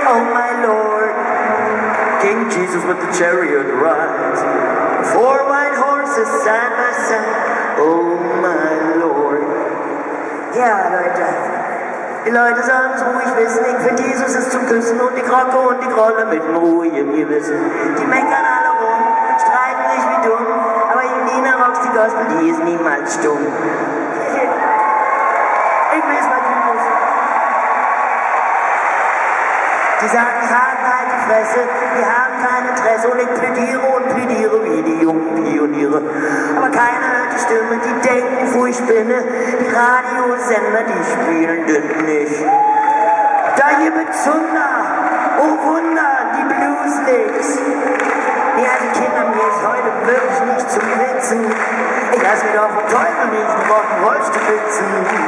oh my Lord. King Jesus with the chariot rides, 4 white horses side by side, oh my Lord. Ja, Leute, die Leute sollen es ruhig wissen, ich finde Jesus ist zum Küssen und die Krocke und die Krolle mit einem ruhigen Gewissen. Die meckern alle rum, streiten sich wie dumm, aber Nina Roxy Gospel, die ist niemals stumm. Ich weiß, was du bist. Die sagen, halt die Fresse, die haben kein Interesse und ich plädiere wie die jungen Pioniere. Aber keiner hört die Stimme, die denken, wo ich bin. Die Radiosender, die spielen das nicht. Da hier mit Zunder, oh Wunder, die Blueslicks. Ja, die Kinder, mir ist heute wirklich nicht zum Witzen. Ich lass mir doch vom Teufel nicht einen roten Wollstibitzen.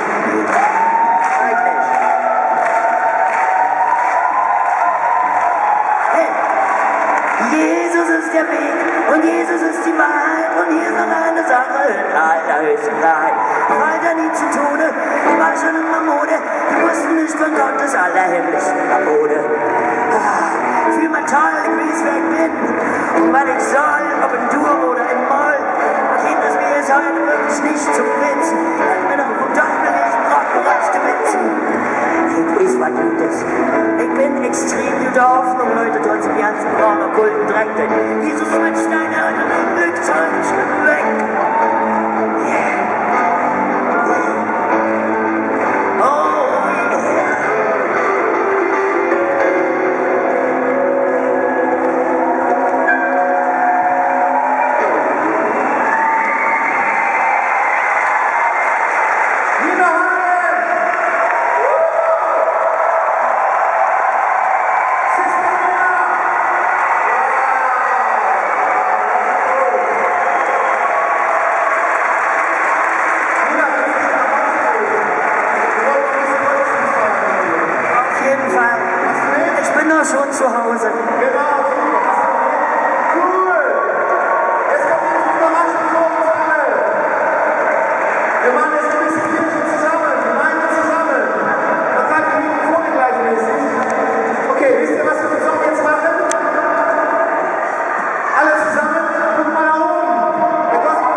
Jesus ist der Weg und Jesus ist die Wahrheit und hier ist noch eine Sache in allerhöchsten Wahrheit. Weiter nie zu Tode, die war schon immer Mode, die wussten nicht von Gottes allerhimmlischen Gebote. Fühl mal toll, ich weiß, wer ich bin und was ich soll, ob in Dur oder in Moll. Kinder, mir ist heute wirklich nicht zum Witzen. Ich bin doch vom Teufel nicht ein Rockbereitstibitzen. Ich weiß, was gut ist. Ich bin extrem guter Hoffnung, Leute, trotz dem ganzen braunen okkulten Dreck. Denn Jesus mein Steiner hat mein Glück, ich bin weg. Schon zu Hause. Genau, cool. Jetzt kommt die Überraschung für uns alle. Wir machen jetzt ein bisschen Kirche zusammen, Gemeinde zusammen. Man sagt die Mikrofone gleichmäßig. Okay, wisst ihr, was wir mit Song jetzt machen? Alle zusammen, guck mal nach oben. Der Gospel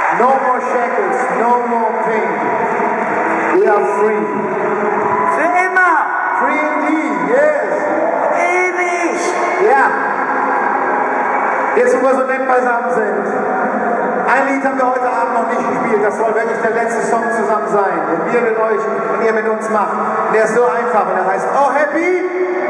No more shackles, no more pain. We are free. Für immer. Free indeed, yes. Ewig. Ja. Jetzt, wo wir so nett beisammen sind. Ein Lied haben wir heute Abend noch nicht gespielt. Das soll wirklich der letzte Song zusammen sein, den wir mit euch und ihr mit uns macht. Und der ist so einfach und der heißt Oh Happy